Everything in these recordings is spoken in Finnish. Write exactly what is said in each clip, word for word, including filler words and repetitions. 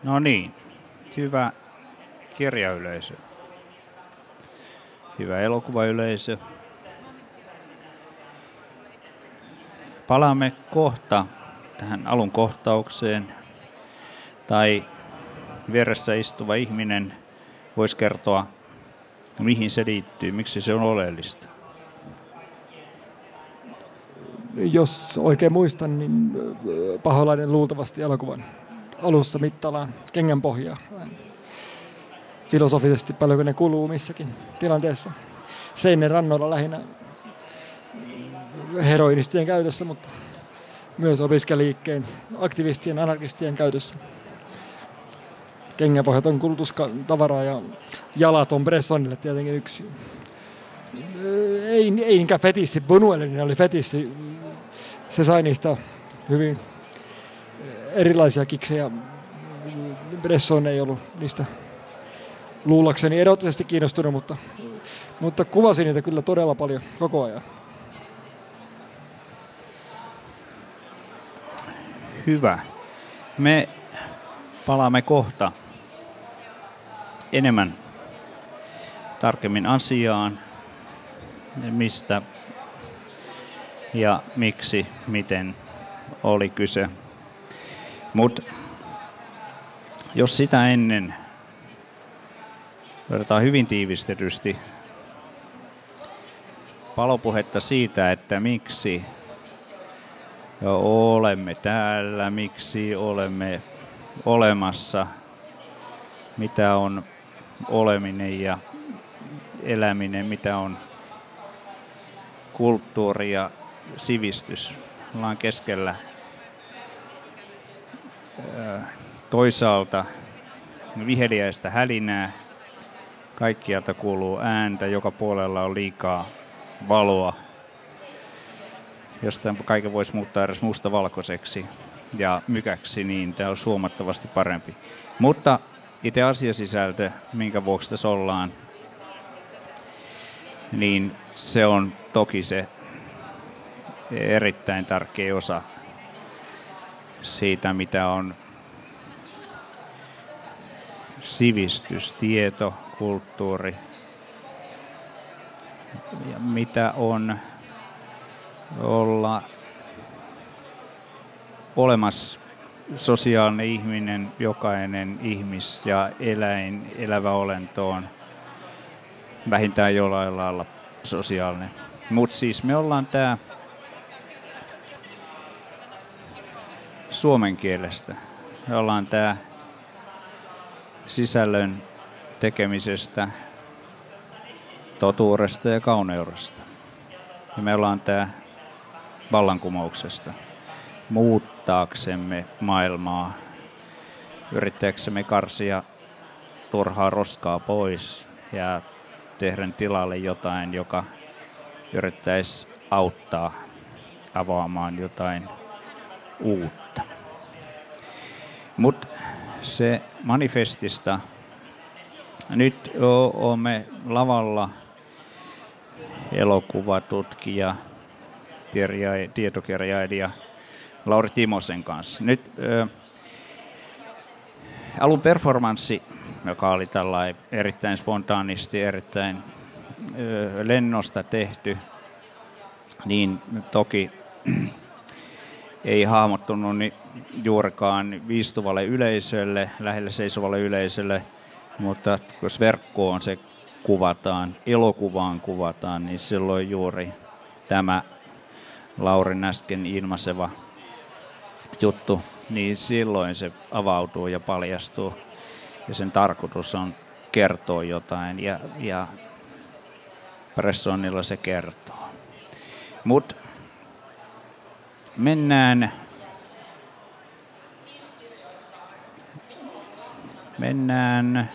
No niin, hyvä kirjayleisö, hyvä elokuvayleisö. Palaamme kohta tähän alun kohtaukseen, tai vieressä istuva ihminen voisi kertoa, mihin se liittyy, miksi se on oleellista. Jos oikein muistan, niin Paholainen luultavasti elokuvan alussa mittaillaan kengänpohjaa. Filosofisesti paljonko ne kuluu missäkin tilanteessa. Seinen rannoilla lähinnä heroinistien käytössä, mutta myös opiskeliikkeen, aktivistien, anarkistien käytössä. Kengänpohjat on kulutustavaraa ja jalat on Bressonille tietenkin yksi. Ei, ei niinkään fetissi, Buñuelin oli fetissi. Se sai niistä hyvin erilaisia kiksejä. Bresson ei ollut niistä luullakseni erottisesti kiinnostunut, mutta, mutta kuvasi niitä kyllä todella paljon koko ajan. Hyvä. Me palaamme kohta enemmän tarkemmin asiaan, mistä ja miksi, miten oli kyse. Mutta jos sitä ennen verrataan hyvin tiivistetysti palopuhetta siitä, että miksi olemme täällä, miksi olemme olemassa, mitä on oleminen ja eläminen, mitä on kulttuuri ja sivistys. Ollaan keskellä toisaalta viheliäistä hälinää, kaikkialta kuuluu ääntä, joka puolella on liikaa valoa, josta kaiken voisi muuttaa edes mustavalkoiseksi ja mykäksi, niin tämä on huomattavasti parempi. Mutta itse asiasisältö, minkä vuoksi tässä ollaan, niin se on toki se erittäin tärkeä osa siitä, mitä on sivistys, tieto, kulttuuri ja mitä on olla olemassa sosiaalinen ihminen, jokainen ihmis ja eläin, elävä olento on vähintään jollain lailla sosiaalinen. Mutta siis me ollaan tää suomen kielestä. Me ollaan tää sisällön tekemisestä, totuudesta ja kauneudesta. Ja me ollaan tää vallankumouksesta. Muuttaaksemme maailmaa, yrittääksemme karsia turhaa roskaa pois ja tehdä tilalle jotain, joka yrittäisi auttaa avaamaan jotain uutta. Mutta se manifestista, nyt olemme lavalla elokuvatutkija, tietokirjailija Lauri Timosen kanssa. Nyt ö, alun performanssi, joka oli tällainen erittäin spontaanisti, erittäin ö, lennosta tehty, niin toki ei hahmottunut niin juurikaan istuvalle yleisölle, lähellä seisovalle yleisölle, mutta jos verkkoon se kuvataan, elokuvaan kuvataan, niin silloin juuri tämä Laurin äsken ilmaiseva juttu, niin silloin se avautuu ja paljastuu. Ja sen tarkoitus on kertoa jotain ja, ja Bressonilla se kertoo. Mut mennään, mennään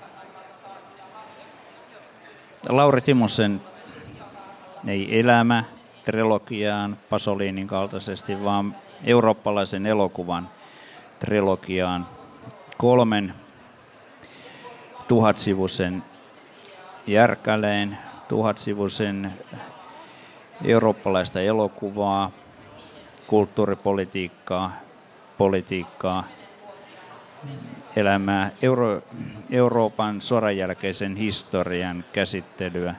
Lauri Timosen ei elämä trilogiaan Pasolinin kaltaisesti, vaan eurooppalaisen elokuvan trilogiaan, kolmen tuhatsivuisen järkäleen, tuhatsivuisen eurooppalaista elokuvaa, kulttuuripolitiikkaa, politiikkaa elämää, Euro, Euroopan sodan jälkeisen historian käsittelyä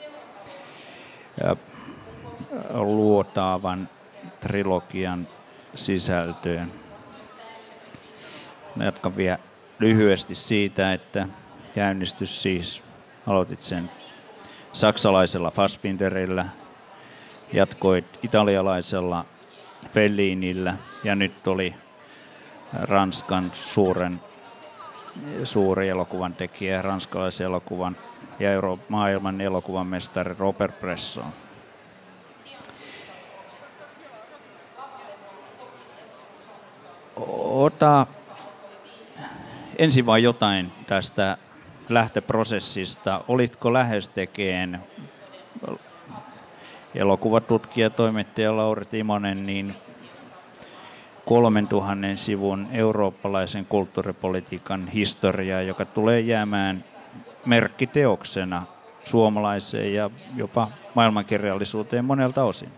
ja luotaavan trilogian sisältöön. Jatkan vielä lyhyesti siitä, että käynnistys siis, aloitit sen saksalaisella Fassbinderillä, jatkoit italialaisella Fellinillä ja nyt oli Ranskan suuren, suuri elokuvan tekijä, ranskalaisen elokuvan ja Euro- maailman elokuvan mestari Robert Bresson. Ota ensin vain jotain tästä lähtöprosessista. Olitko lähes tekeen elokuvatutkija, toimittaja Lauri Timonen, niin kolmentuhannen sivun eurooppalaisen kulttuuripolitiikan historiaa, joka tulee jäämään merkkiteoksena suomalaiseen ja jopa maailmankirjallisuuteen monelta osin?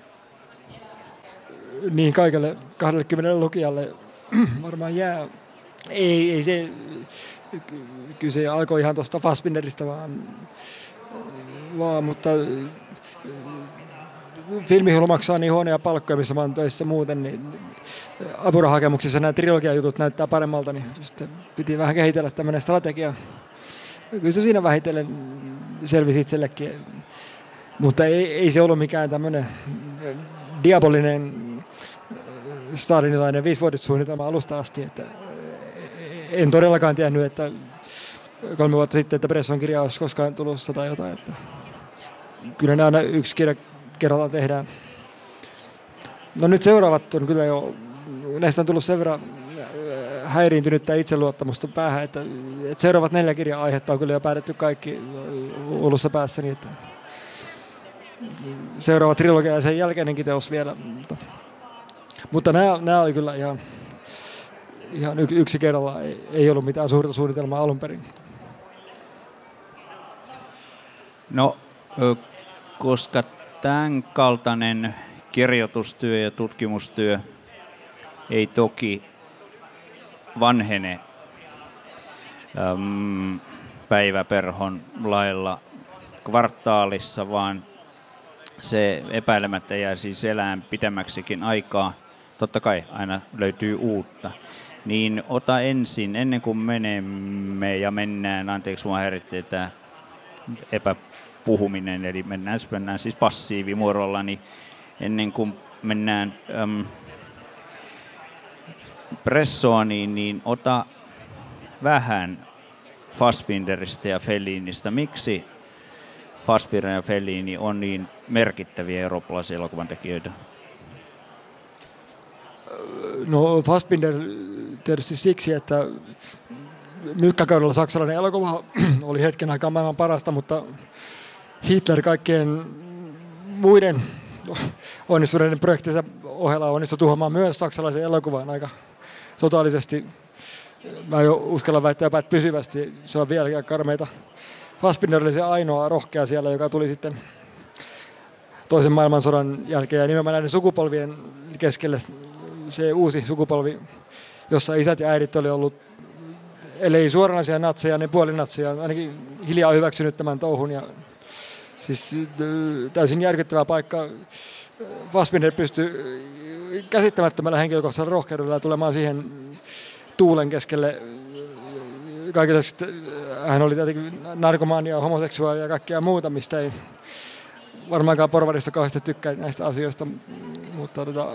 Niin kaikille kaksikymmentä lukijalle varmaan jää. Ei, ei se, kyllä se alkoi ihan tuosta Fassbinderistä vaan, vaan mutta filmihullu maksaa niin huonoja palkkoja, missä mä oon töissä muuten, niin apurahakemuksissa nämä trilogiajutut näyttää paremmalta, niin sitten piti vähän kehitellä tämmöinen strategia. Kyllä se siinä vähitellen selvisi itsellekin, mutta ei, ei se ollut mikään tämmöinen diabolinen stalinilainen viisivuotissuunnitelma alusta asti, että en todellakaan tiennyt, että kolme vuotta sitten, että Bresson kirja olisi koskaan tulossa tai jotain. Että kyllä ne aina yksi kirja kerrallaan tehdään. No nyt seuraavat on kyllä jo, näistä on tullut sen verran häiriintynyttä itseluottamusta päähän, että, että seuraavat neljä kirja-aihetta on kyllä jo päätetty kaikki ulussa päässäni, että seuraava trilogia ja sen jälkeinenkin teos vielä. Mutta, mutta nämä, nämä oli kyllä ihan, ihan yksi kerralla, ei, ei ollut mitään suurta suunnitelmaa alun perin. No, koska tämän kaltainen kirjoitustyö ja tutkimustyö ei toki vanhene äm, päiväperhon lailla kvartaalissa, vaan se epäilemättä jää siis elään pidemmäksikin aikaa. Totta kai aina löytyy uutta. Niin ota ensin, ennen kuin menemme ja mennään, anteeksi mua häiritti tämä epäpuhuminen, eli mennään, mennään siis passiivimuodolla, niin ennen kuin mennään äm, Bressoniin, niin ota vähän Fassbinderistä ja Fellinistä. Miksi Fassbinder ja Fellini on niin merkittäviä eurooppalaisia elokuvan tekijöitä? No Fassbinder tietysti siksi, että mykkäkaudella saksalainen elokuva oli hetken aikaa maailman parasta, mutta Hitler kaikkien muiden onnistuneiden projektinsa ohella onnistui tuhoamaan myös saksalaisen elokuvan aika totaalisesti. Mä jo uskallan väittää jopa, että pysyvästi. Se on vieläkin karmeita. Fassbinder oli se ainoa rohkea siellä, joka tuli sitten toisen maailmansodan jälkeen ja nimenomaan näiden sukupolvien keskelle se uusi sukupolvi, jossa isät ja äidit oli ollut, ellei suoranaisia natseja, niin puolinatseja, ainakin hiljaa hyväksynyt tämän touhun. Ja siis täysin järkyttävä paikka. Fassbinder pystyi käsittämättömällä henkilökohtaisella rohkeudella tulemaan siihen tuulen keskelle. Kaikista, hän oli tietenkin narkomaania, homoseksuaalia ja kaikkea muuta, mistä ei varmaankaan porvarista kauheasti tykkää näistä asioista, mutta tota,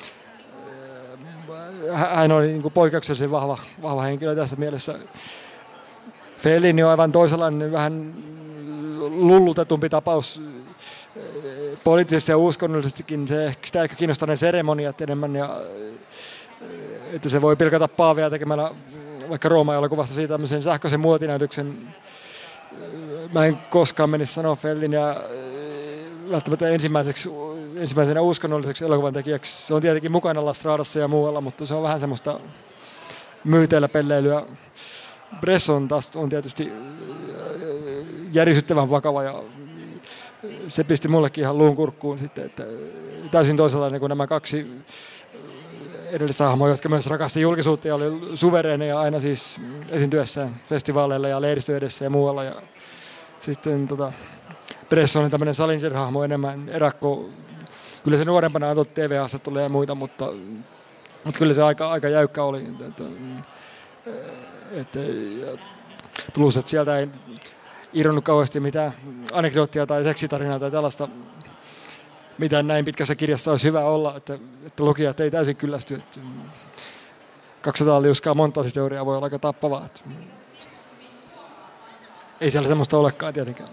hän oli niin kuin poikkeuksellisen vahva, vahva henkilö tässä mielessä. Fellini on aivan toisenlainen, vähän lullutetumpi tapaus poliittisesti ja uskonnollisestikin. Se, sitä ehkä kiinnostaa ne seremoniat enemmän, ja, että se voi pilkata paavia tekemällä vaikka Rooma-elokuvassa siitä tämmöisen sähköisen muotinäytöksen. Mä en koskaan menisi sanoa Fellinia välttämättä ensimmäiseksi, ensimmäisenä uskonnolliseksi elokuvan tekijäksi. Se on tietenkin mukana La Stradassa ja muualla, mutta se on vähän semmoista myyteillä pelleilyä. Bresson taas on tietysti järisyttävän vakava ja se pisti mullekin ihan luun kurkkuun sitten, että täysin toisenlainen kuin nämä kaksi edellistä hahmoa, jotka myös rakasti julkisuutta ja oli suvereeneja aina siis esiintyessään festivaaleilla ja lehdistö edessä ja muualla. Ja sitten tota, Bresson on tämmöinen Salinger-hahmo enemmän erakko. Kyllä se nuorempana antoi T V-haastatteluja ja muita, mutta, mutta kyllä se aika, aika jäykkä oli. Että, että, plus, että sieltä ei irronnut kauheasti mitään anekdoottia tai seksitarinaa tai tällaista, mitä näin pitkässä kirjassa olisi hyvä olla, että, että lukijat ei täysin kyllästy. Että kaksisataa liuskaa montaasideoria voi olla aika tappavaa. Että ei siellä semmoista olekaan tietenkään.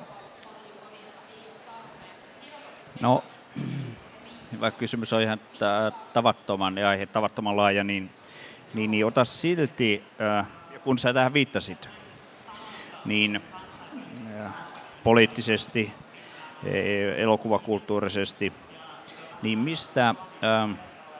No, vaikka kysymys on ihan tavattoman ja aihe tavattoman laaja, niin, niin, niin ota silti, äh, kun sä tähän viittasit, niin äh, poliittisesti, elokuvakulttuurisesti, niin mistä ähm,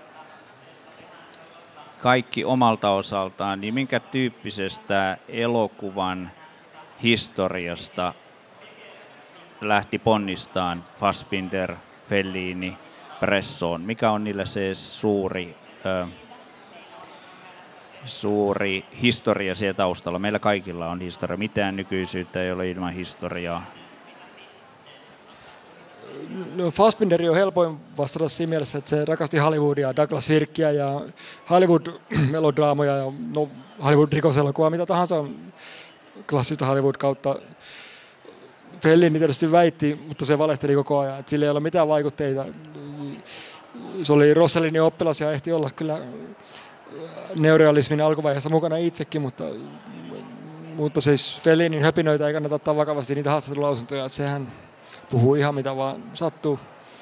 kaikki omalta osaltaan, niin minkä tyyppisestä elokuvan historiasta lähti ponnistaan Fassbinder, Fellini, Bresson? Mikä on niillä se suuri, äh, suuri historia siellä taustalla? Meillä kaikilla on historia. Mitään nykyisyyttä ei ole ilman historiaa. No, Fassbinderi on helpoin vastata siinä mielessä, että se rakasti Hollywoodia, Douglas Sirkkiä ja Hollywood-melodraamoja ja no, Hollywood-rikoselokuvaa, mitä tahansa klassista Hollywood kautta. Fellini tietysti väitti, mutta se valehteli koko ajan, että sillä ei ole mitään vaikutteita. Se oli Rossellinin oppilas ja ehti olla kyllä neorealismin alkuvaiheessa mukana itsekin, mutta, mutta siis Fellinin höpinöitä ei kannata ottaa vakavasti niitä haastattelulausuntoja, että sehän puhuu ihan mitä vaan sattuu.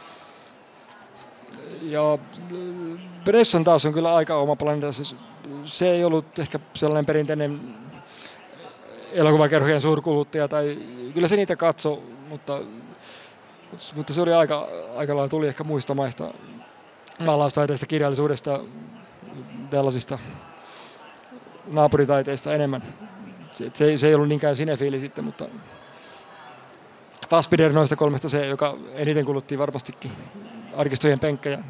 Ja Bresson taas on kyllä aika oma planeetansa. Se ei ollut ehkä sellainen perinteinen elokuvakerhojen suurkuluttaja, tai kyllä se niitä katsoi, mutta, mutta se oli aika, aika lailla tuli ehkä muista maista, maalaustaiteista, kirjallisuudesta, tällaisista naapuritaiteista enemmän. Se, se, se ei ollut niinkään sinefiili sitten, mutta Fassbinder noista kolmesta se, joka eniten kulutti varmastikin arkistojen penkkejä.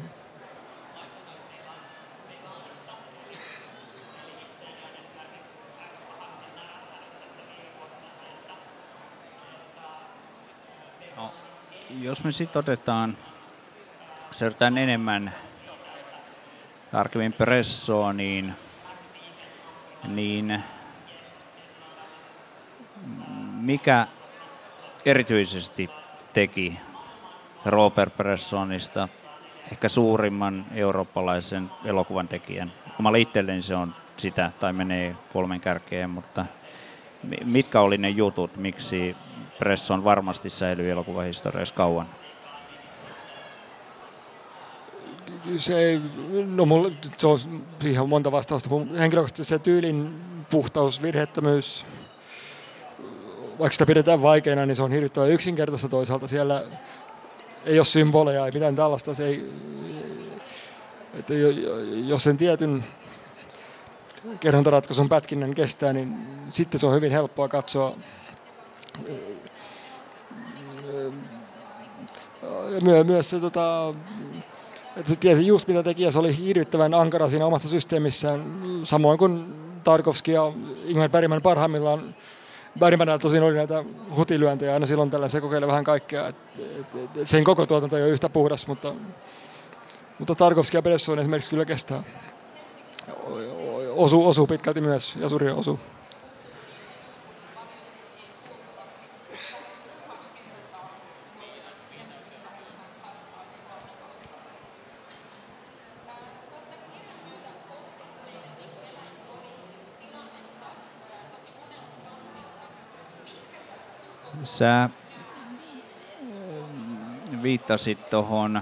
No, jos me sitten otetaan, seurataan enemmän tarkemmin Bressoa, niin, niin mikä erityisesti teki Robert Bressonista ehkä suurimman eurooppalaisen elokuvan tekijän? Omalla itselleni se on sitä, tai menee kolmen kärkeen, mutta mitkä oli ne jutut, miksi Bresson varmasti säilyy elokuvahistoriassa kauan? Se, no mulla, se on siihen monta vastausta. Henkilökohtaisesti se tyylin puhtaus, virheettömyys, vaikka sitä pidetään vaikeana, niin se on hirvittävän yksinkertaista toisaalta. Siellä ei ole symboleja, ei mitään tällaista. Se ei, että jos sen tietyn kerhontaratkaisun pätkinnän kestää, niin sitten se on hyvin helppoa katsoa. My, myös se, tota, että se tiesi just mitä teki, ja se oli hirvittävän ankara siinä omassa systeemissään. Samoin kuin Tarkovski ja Ingmar Bergman parhaimmillaan. Bergmanilla tosin oli näitä hutilyöntejä aina silloin tällä, se kokeilee vähän kaikkea. Et, et, et, sen koko tuotanto ei ole yhtä puhdas, mutta, mutta Tarkovski ja Bresson esimerkiksi kyllä kestää. Osuu, osuu pitkälti myös, ja Suri osuu. Sä viittasit tuohon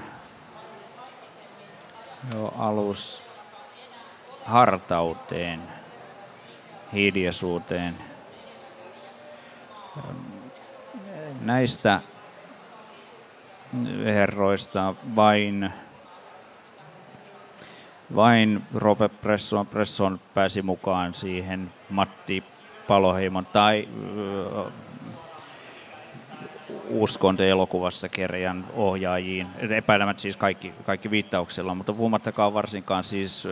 jo alus hartauteen, hiljaisuuteen. Näistä herroista vain, vain Robert Bresson, Bresson pääsi mukaan siihen Matti Paloheimon tai uskonto-elokuvassa kirjan ohjaajiin. Epäilemättä siis kaikki, kaikki viittauksella, mutta puhumattakaan varsinkaan siis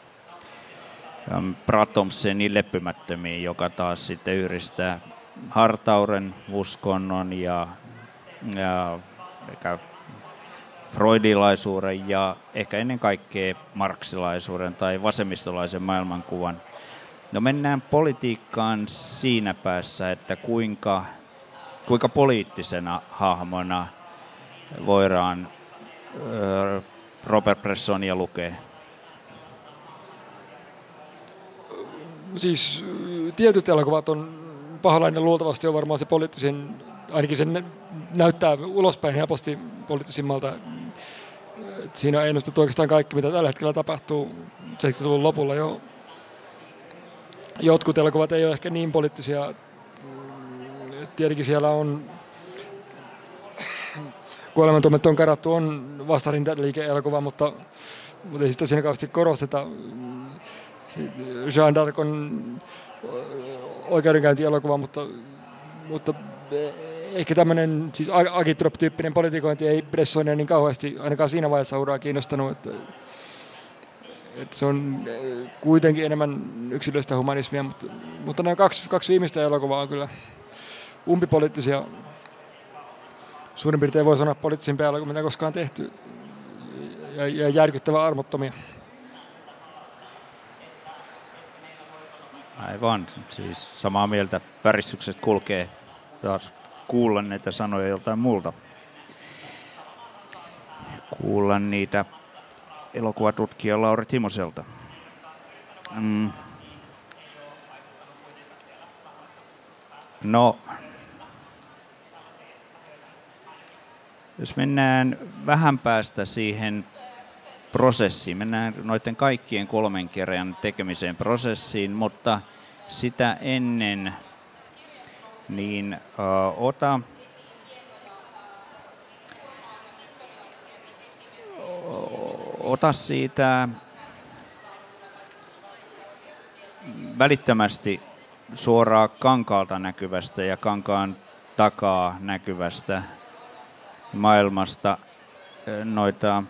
Bratomsenin Leppymättömiin, joka taas sitten yhdistää hartauren, uskonnon ja, ja ehkä freudilaisuuden ja ehkä ennen kaikkea marksilaisuuden tai vasemmistolaisen maailmankuvan. No mennään politiikkaan siinä päässä, että kuinka, kuinka poliittisena hahmona voidaan ö, Robert Bressonia lukea. Siis tietyt elokuvat on Paholainen luultavasti on varmaan se poliittisin, ainakin sen näyttää ulospäin helposti poliittisimmalta. Siinä on ennustettu oikeastaan kaikki, mitä tällä hetkellä tapahtuu seitsemänkymmentäluvun lopulla jo. Jotkut elokuvat ei ole ehkä niin poliittisia. Tietenkin siellä on Kuolemantuomittu on karattu on vastarintaliike-elokuva, mutta, mutta ei sitä siinä kauheasti korosteta. Jeanne d'Arc on oikeudenkäynti-elokuva, mutta, mutta ehkä tämmöinen siis agitrop-tyyppinen politikointi ei Bressonia niin kauheasti ainakaan siinä vaiheessa uraa kiinnostanut. Että, että se on kuitenkin enemmän yksilöistä humanismia, mutta, mutta nämä kaksi, kaksi viimeistä elokuvaa on kyllä umpipoliittisia. Suurin piirtein voi sanoa poliittisimpia elokuvia, mitä koskaan tehty, ja, ja järkyttävän armottomia. Aivan, siis samaa mieltä. Väristykset kulkee taas kuulla näitä sanoja joltain muulta. Kuulla niitä elokuvatutkija Lauri Timoselta. Mm. No, jos mennään vähän päästä siihen prosessiin, mennään noiden kaikkien kolmen kirjan tekemiseen prosessiin, mutta sitä ennen niin uh, ota ota siitä välittömästi suoraan kankaalta näkyvästä ja kankaan takaa näkyvästä maailmasta noita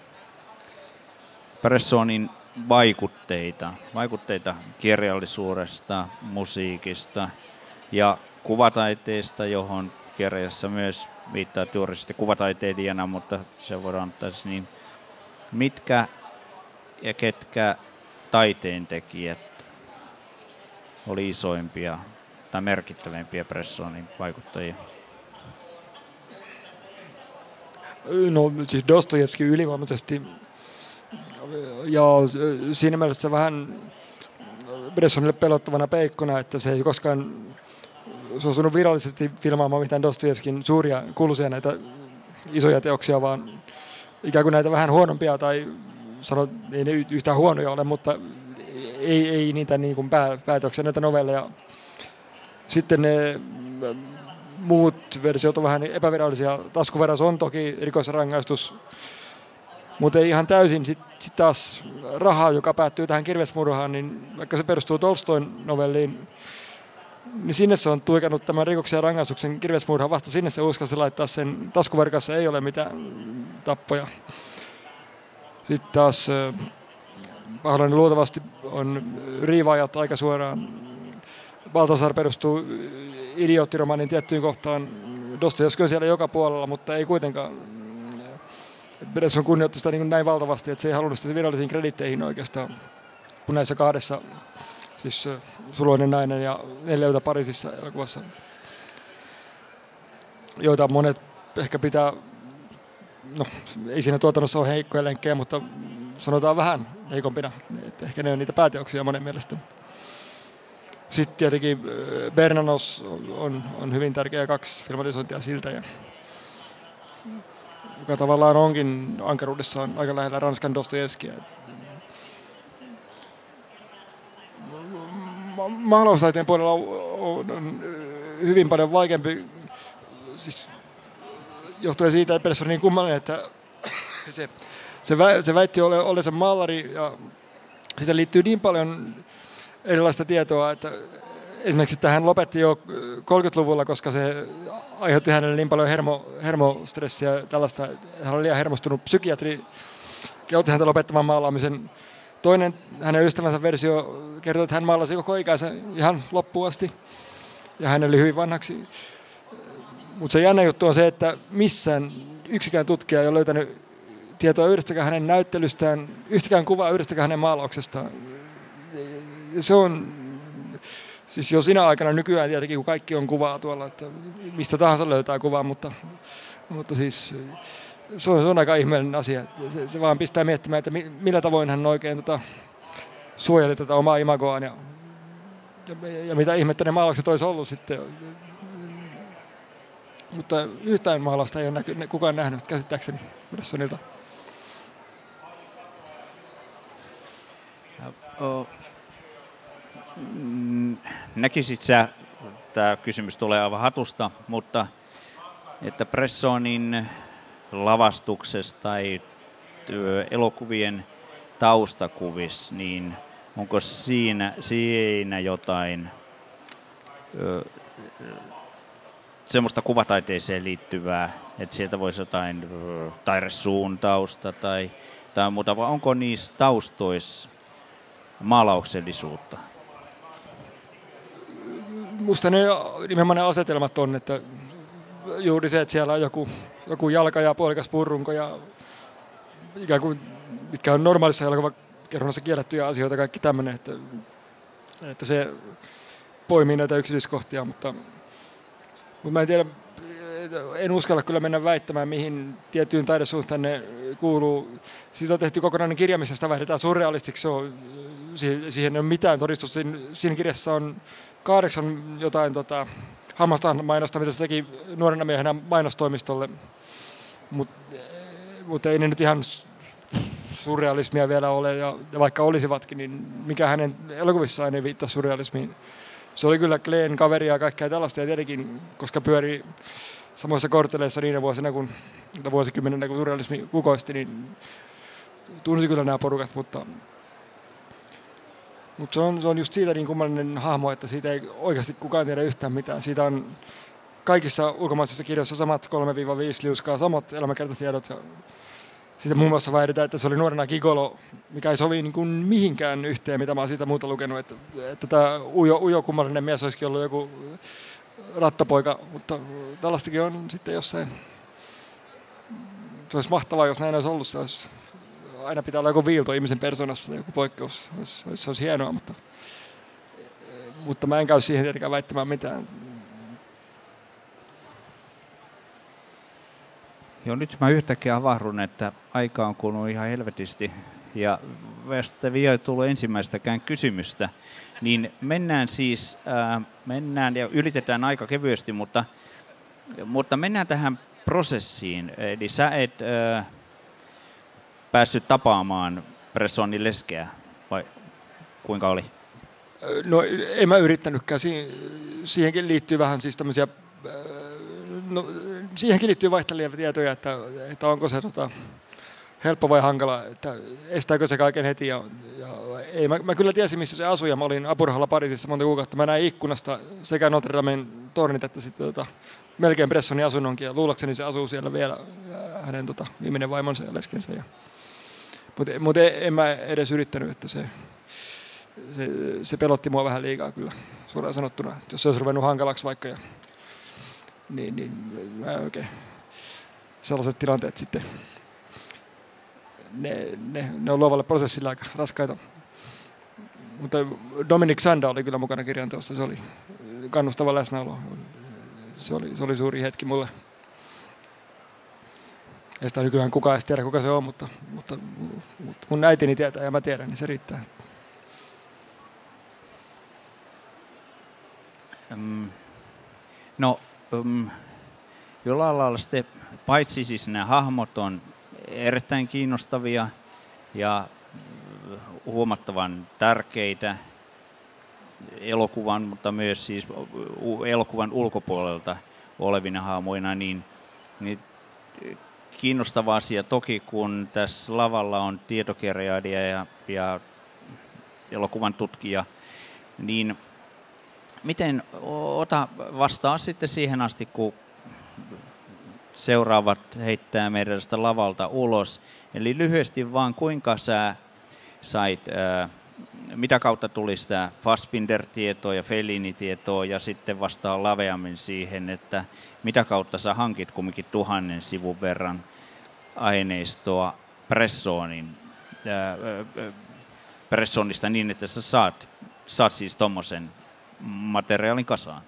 Bressonin vaikutteita, vaikutteita kirjallisuudesta, musiikista ja kuvataiteesta, johon kirjassa myös viittaa juuri sitten kuvataiteilijana, mutta se voidaan ottaa niin. Mitkä ja ketkä taiteentekijät oli isoimpia tai merkittävimpiä Bressonin vaikuttajia? No siis Dostojevski ylivoimaisesti, ja siinä mielessä vähän Bressonille pelottavana peikkona, että se ei koskaan suosunut virallisesti filmaamaan mitään Dostojevskin suuria kuuluisia näitä isoja teoksia, vaan ikään kuin näitä vähän huonompia, tai sanot, ei ne yhtään huonoja ole, mutta ei, ei niitä niin kuin pää, päätöksiä, näitä novelleja. Sitten ne muut versiot on vähän epävirallisia. Taskuvaras on toki rikosrangaistus, mutta ei ihan täysin. Sitten sit taas raha, joka päättyy tähän kirvesmurhaan, niin vaikka se perustuu Tolstoin novelliin, niin sinne se on tuikannut tämän rikoksen ja rangaistuksen kirvesmurhaan. Vasta sinne se uskalsi laittaa sen. Taskuvarkassa ei ole mitään tappoja. Sitten taas Paholainen luultavasti on riivaajat aika suoraan. Baltasar perustuu idioottiromaanin tiettyyn kohtaan. Dostojevski on siellä joka puolella, mutta ei kuitenkaan. Bresson kunnioitti sitä niin näin valtavasti, että se ei halunnut sitä virallisiin kreditteihin oikeastaan. Kun näissä kahdessa, siis Suloinen nainen ja Neljä yötä Pariisissa elokuvassa, joita monet ehkä pitää, no ei siinä tuotannossa ole heikkoja lenkkejä, mutta sanotaan vähän heikompina, että ehkä ne on niitä pääteoksia monen mielestä. Sitten tietenkin Bernanos on, on hyvin tärkeä kaksi filmatisointia siltä, ja joka tavallaan onkin ankaruudessaan aika lähellä Ranskan Dostojevskia. Maalaustaiteen puolella on, on hyvin paljon vaikeampi, siis johtuen siitä, että Bresson on niin kummallinen, että se, se, vä, se väitti ole, ole se maalari, ja siitä liittyy niin paljon erilaista tietoa, että, esimerkiksi että hän lopetti jo kolmekymmentäluvulla, koska se aiheutti hänelle niin paljon hermo, hermostressiä ja tällaista. Hän oli liian hermostunut. Psykiatri kehotti häntä lopettamaan maalaamisen. Toinen hänen ystävänsä versio kertoi, että hän maalasi koko ikänsä ihan loppuun asti ja hän oli hyvin vanhaksi. Mutta se jännä juttu on se, että missään yksikään tutkija ei ole löytänyt tietoa yhdestäkään hänen näyttelystään, yhtäkään kuvaa yhdestäkään hänen maalauksestaan. Se on, siis jo sinä aikana nykyään tietenkin, kun kaikki on kuvaa tuolla, että mistä tahansa löytää kuvaa, mutta, mutta siis se on, se on aika ihmeellinen asia. Se, se vaan pistää miettimään, että millä tavoin hän oikein tota, suojeli tätä omaa imagoaan ja, ja, ja mitä ihmettä ne maalaukset olisi ollut sitten. Mutta yhtään maalausta ei ole näky, kukaan nähnyt käsittääkseni Bressonilta. Näkisit sä, tämä kysymys tulee aivan hatusta, mutta että Bressonin lavastuksessa tai elokuvien taustakuvissa, niin onko siinä, siinä jotain ö, semmoista kuvataiteeseen liittyvää, että sieltä voisi jotain ö, taidesuuntausta tai, tai muuta, vai onko niissä taustoissa maalauksellisuutta? Musta ne nimenomaan ne asetelmat on, että juuri se, että siellä on joku, joku jalka ja puolikas purrunko ja ikään kuin, mitkä on normaalissa elokuvakerronnassa kiellettyjä asioita, kaikki tämmöinen, että, että se poimii näitä yksityiskohtia, mutta, mutta mä en tiedä, en uskalla kyllä mennä väittämään, mihin tiettyyn taidesuuntaan ne kuuluu. Siitä on tehty kokonainen kirja, missä sitä väitetään surrealistiksi. On, siihen ei ole mitään todistusta. Siinä, siinä kirjassa on kahdeksan jotain tota, hammastaan mainosta, mitä se teki nuorena miehenä mainostoimistolle. Mutta mut ei ne nyt ihan surrealismia vielä ole. Ja, ja vaikka olisivatkin, niin mikä hänen elokuvissaan ei viittaa surrealismiin. Se oli kyllä Glenn kaveria ja kaikkea tällaista. Ja tietenkin, koska pyöri samoissa kortteleissa niinä vuosina, kun vuosikymmenenä kun surrealismi kukoisti, niin tunsi kyllä nämä porukat, mutta, mutta se, on, se on just siitä niin kummallinen hahmo, että siitä ei oikeasti kukaan tiedä yhtään mitään. Siitä on kaikissa ulkomaisissa kirjoissa samat kolme viisi liuskaa, samat elämäkertatiedot. Ja siitä muun muassa väitetään, että se oli nuorena gigolo, mikä ei sovi niin kuin mihinkään yhteen, mitä mä oon siitä muuta lukenut. Että, että tämä ujo, ujo kummallinen mies olisikin ollut joku rattapoika, mutta tällaistakin on sitten jossain. Se olisi mahtavaa, jos näin olisi ollut. Se olisi, aina pitää olla joku viilto ihmisen persoonassa, joku poikkeus. Se olisi, se olisi hienoa, mutta, mutta mä en käy siihen tietenkään väittämään mitään. Joo, nyt mä yhtäkkiä avahdun, että aika on kulunut ihan helvetisti ja vasta vielä ei tullut ensimmäistäkään kysymystä. Niin mennään siis, äh, mennään ja ylitetään aika kevyesti, mutta, mutta mennään tähän prosessiin. Eli sä et äh, päässyt tapaamaan Bressonin leskeä, vai kuinka oli? No en mä yrittänytkään. Si- siihenkin liittyy vähän siis tämmöisiä, no, siihenkin liittyy vaihtelevia tietoja, että, että onko se tota, helppo vai hankala, että estääkö se kaiken heti. Ja, ja ei, mä, mä kyllä tiesin, missä se asui, ja mä olin apurahalla Pariisissa monta kuukautta. Mä näin ikkunasta sekä Notre Damen tornit että sitten tota, melkein Bressonin asunnonkin, ja luulakseni se asuu siellä vielä, hänen tota, viimeinen vaimonsa ja leskensä. Ja, mutta mut en mä edes yrittänyt, että se, se, se pelotti mua vähän liikaa kyllä, suoraan sanottuna. Jos se olisi ruvennut hankalaksi vaikka, ja, niin, niin mä oikein sellaiset tilanteet sitten, ne, ne, ne on luovalle prosessille aika raskaita. Mutta Dominic Sanda oli kyllä mukana kirjanteossa, se oli kannustava läsnäolo. Se oli, se oli suuri hetki mulle. Ei sitä nykyään kukaan edes tiedä, kuka se on, mutta, mutta, mutta mun äitini tietää ja mä tiedän, niin se riittää. Um, no, um, jollain lailla sitten, paitsi siis nämä hahmot on erittäin kiinnostavia ja huomattavan tärkeitä elokuvan, mutta myös siis elokuvan ulkopuolelta olevina hahmoina, niin, niin kiinnostava asia toki, kun tässä lavalla on tietokirjailija ja, ja elokuvan tutkija, niin miten ota vastaa sitten siihen asti, kun seuraavat heittää meidät sitä lavalta ulos. Eli lyhyesti vaan, kuinka sä sait, ää, mitä kautta tuli sitä Fassbinder-tietoa ja Fellini-tietoa ja sitten vastaa laveammin siihen, että mitä kautta sä hankit kumminkin tuhannen sivun verran aineistoa Bressoonin, ää, Bressoonista niin, että sä saat, saat siis tommosen materiaalin kasaan.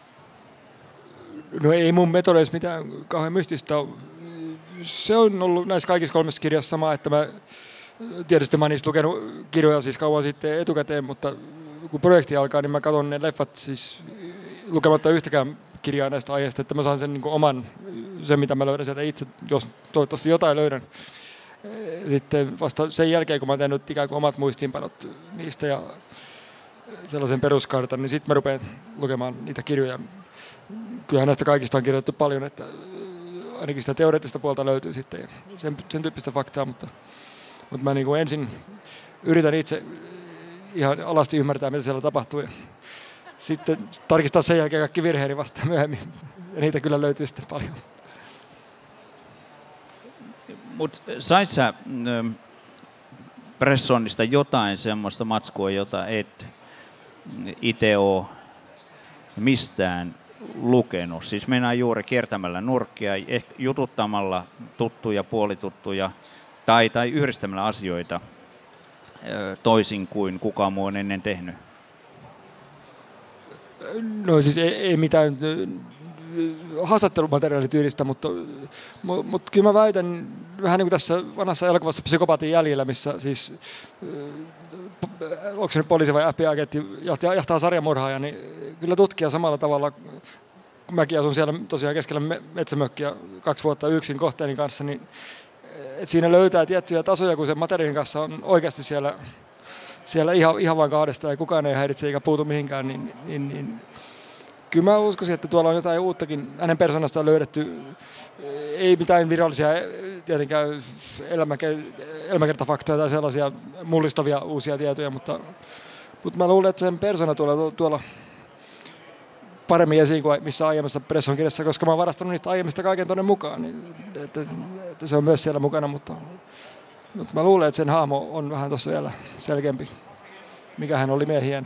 No ei mun metodeissa mitään kauhean mystistä ole. Se on ollut näissä kaikissa kolmessa kirjassa sama, että mä tietysti mä oon niistä lukenut kirjoja siis kauan sitten etukäteen, mutta kun projekti alkaa, niin mä katson ne leffat siis lukematta yhtäkään kirjaa näistä aiheista, että mä saan sen niin kuin oman, sen mitä mä löydän sieltä itse, jos toivottavasti jotain löydän. Sitten vasta sen jälkeen, kun mä oon tehnyt ikään kuin omat muistiinpanot niistä ja sellaisen peruskartan, niin sitten mä rupean lukemaan niitä kirjoja. Kyllähän näistä kaikista on kirjoitettu paljon, että ainakin sitä teoreettista puolta löytyy sitten ja sen, sen tyyppistä faktaa, mutta, mutta mä niin kuin ensin yritän itse ihan alasti ymmärtää, mitä siellä tapahtuu ja sitten tarkistaa sen jälkeen kaikki virheeni vasta myöhemmin ja niitä kyllä löytyy sitten paljon. Mutta sait sä Bressoonista jotain semmoista matskua, jota et itse ole mistään lukenut? Siis mennään juuri kiertämällä nurkkia, jututtamalla tuttuja, puolituttuja tai, tai yhdistämällä asioita toisin kuin kukaan muu on ennen tehnyt. No siis ei, ei mitään haastattelumateriaalityylistä, mutta, mutta, mutta kyllä mä väitän vähän niin kuin tässä vanhassa elokuvassa Psykopaatin jäljellä, missä siis onko se nyt poliisi vai F B I-agentti jahtaa, jahtaa sarjamurhaaja, niin kyllä tutkija samalla tavalla, kun mäkin asun siellä tosiaan keskellä metsämökkiä kaksi vuotta yksin kohteeni kanssa, niin että siinä löytää tiettyjä tasoja, kun sen materiaalin kanssa on oikeasti siellä, siellä ihan, ihan vain kahdesta ja kukaan ei häiritse eikä puutu mihinkään, niin, niin, niin kyllä mä uskoisin, että tuolla on jotain uuttakin hänen persoonastaan löydetty. Ei mitään virallisia tietenkään elämäkertafaktoja tai sellaisia mullistavia uusia tietoja, mutta, mutta mä luulen, että sen persona tulee tuolla paremmin esiin kuin missä aiemmassa Bresson kirjassa, koska mä oon varastanut niistä aiemmista kaiken tuonne mukaan, niin että, että se on myös siellä mukana, mutta, mutta mä luulen, että sen hahmo on vähän tuossa vielä selkeämpi, mikä hän oli miehien.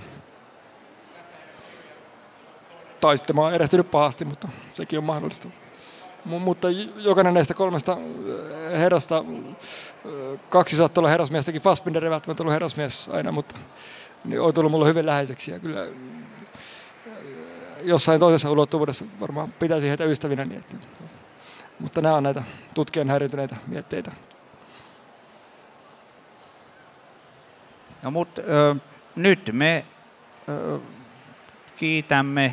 Tai sitten mä oon erehtynyt pahasti, mutta sekin on mahdollista. M- mutta jokainen näistä kolmesta herrasta, kaksi saattaa olla herrasmiestäkin, Fassbinder ei välttämättä ollut herrasmies aina, mutta niin on tullut mulle hyvin läheiseksi ja kyllä jossain toisessa ulottuvuudessa varmaan pitäisi heitä ystävinä. Niin että, mutta nämä on näitä tutkijan häiriintyneitä mietteitä. No mutta äh, nyt me äh, kiitämme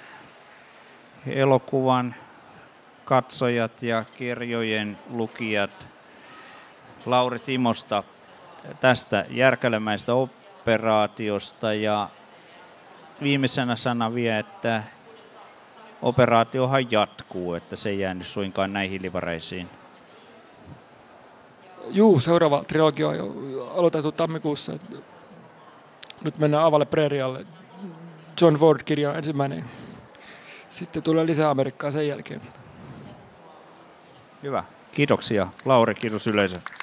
elokuvan katsojat ja kirjojen lukijat Lauri Timosta tästä järkälemäistä operaatiosta ja viimeisenä sana vielä, että operaatiohan jatkuu, että se ei jäänyt suinkaan näihin livareisiin. Juu, seuraava trilogia on jo aloitettu tammikuussa. Nyt mennään Avalle Prairialle. John Ford-kirja on ensimmäinen. Sitten tulee lisää Amerikkaa sen jälkeen. Hyvä. Kiitoksia. Lauri, kiitos yleisö.